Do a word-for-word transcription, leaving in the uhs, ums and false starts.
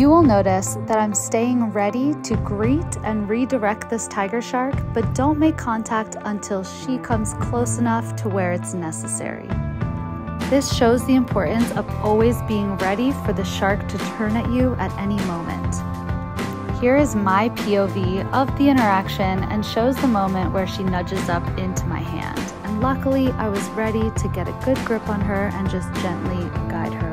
You will notice that I'm staying ready to greet and redirect this tiger shark, but don't make contact until she comes close enough to where it's necessary. This shows the importance of always being ready for the shark to turn at you at any moment. Here is my P O V of the interaction and shows the moment where she nudges up into my hand. And luckily, I was ready to get a good grip on her and just gently guide her